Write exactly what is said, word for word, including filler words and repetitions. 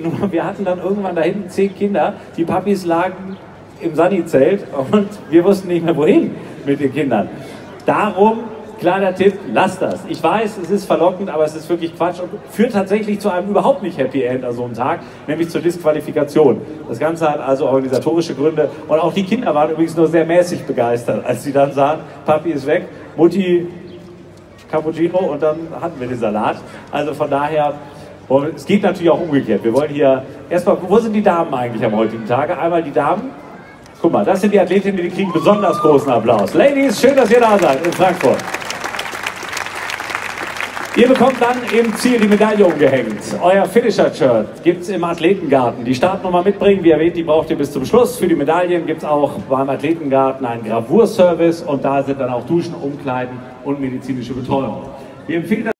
nur wir hatten dann irgendwann da hinten zehn Kinder, die Papis lagen im Sunny-Zelt und wir wussten nicht mehr wohin mit den Kindern. Darum, kleiner Tipp, lasst das. Ich weiß, es ist verlockend, aber es ist wirklich Quatsch und führt tatsächlich zu einem überhaupt nicht Happy End an so einem Tag, nämlich zur Disqualifikation. Das Ganze hat also organisatorische Gründe und auch die Kinder waren übrigens nur sehr mäßig begeistert, als sie dann sahen, Papi ist weg, Mutti Cappuccino und dann hatten wir den Salat. Also von daher, und es geht natürlich auch umgekehrt. Wir wollen hier erstmal, wo sind die Damen eigentlich am heutigen Tage? Einmal die Damen. Guck mal, das sind die Athletinnen, die kriegen besonders großen Applaus. Ladies, schön, dass ihr da seid in Frankfurt. Ihr bekommt dann im Ziel die Medaille umgehängt. Euer Finisher-Shirt gibt es im Athletengarten. Die Startnummer mitbringen, wie erwähnt, die braucht ihr bis zum Schluss. Für die Medaillen gibt es auch beim Athletengarten einen Gravurservice und da sind dann auch Duschen, Umkleiden und medizinische Betreuung. Wir empfehlen